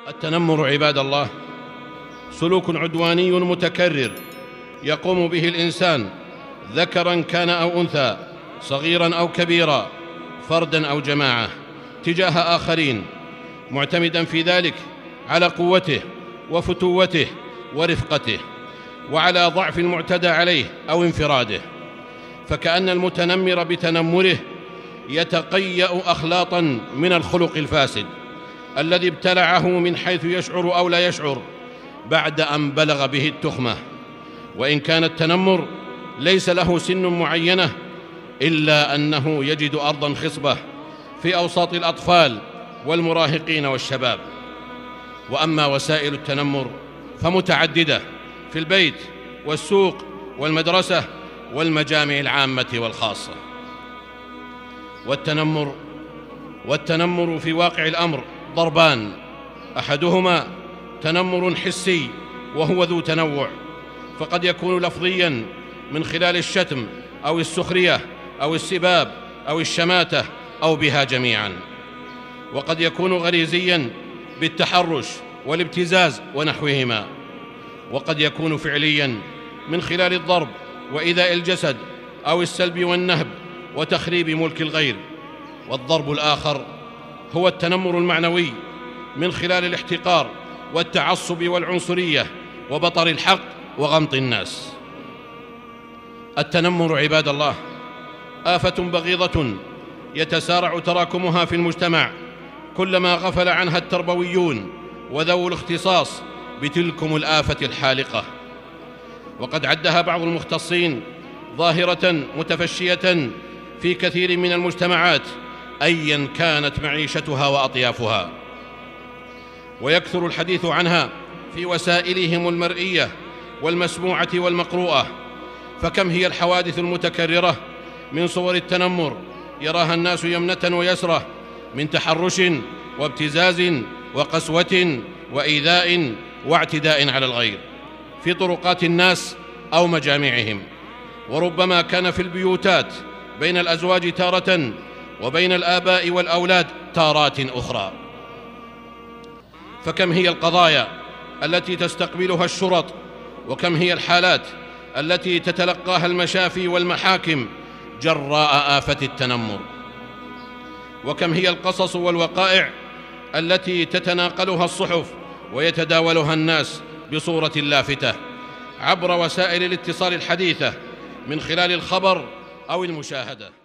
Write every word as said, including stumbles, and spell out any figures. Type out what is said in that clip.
التنمر عباد الله سلوك عدواني متكرر يقوم به الإنسان ذكرا كان أو أنثى، صغيرا أو كبيرا، فردا أو جماعة، تجاه آخرين، معتمدا في ذلك على قوته وفتوته ورفقته، وعلى ضعف المعتدى عليه أو انفراده، فكأن المتنمر بتنمره يتقيأ أخلاطا من الخلق الفاسد الذي ابتلعه من حيث يشعر أو لا يشعر بعد أن بلغ به التخمة. وإن كان التنمر ليس له سن معينة إلا أنه يجد أرضا خصبة في أوساط الأطفال والمراهقين والشباب. وأما وسائل التنمر فمتعددة في البيت والسوق والمدرسة والمجامع العامة والخاصة. والتنمر والتنمر في واقع الأمر ضربان، أحدهما تنمر حسي وهو ذو تنوع، فقد يكون لفظيا من خلال الشتم أو السخرية أو السباب أو الشماتة أو بها جميعا، وقد يكون غريزيا بالتحرش والابتزاز ونحوهما، وقد يكون فعليا من خلال الضرب وإيذاء الجسد أو السلب والنهب وتخريب ملك الغير. والضرب الآخر هو التنمر المعنوي من خلال الاحتقار والتعصب والعنصرية وبطر الحق وغمط الناس. التنمر عباد الله آفة بغيضة يتسارع تراكمها في المجتمع كلما غفل عنها التربويون وذوو الاختصاص بتلكم الآفة الحالقة. وقد عدها بعض المختصين ظاهرة متفشية في كثير من المجتمعات أيا كانت معيشتها وأطيافها، ويكثر الحديث عنها في وسائلهم المرئية والمسموعة والمقروءة. فكم هي الحوادث المتكررة من صور التنمر يراها الناس يمنة ويسرة، من تحرش وابتزاز وقسوة وإيذاء واعتداء على الغير في طرقات الناس أو مجامعهم، وربما كان في البيوتات بين الأزواج تارة وبين الآباء والأولاد تارات أخرى. فكم هي القضايا التي تستقبلها الشرط، وكم هي الحالات التي تتلقاها المشافي والمحاكم جراء آفة التنمر، وكم هي القصص والوقائع التي تتناقلها الصحف ويتداولها الناس بصورة لافتة عبر وسائل الاتصال الحديثة من خلال الخبر أو المشاهدة.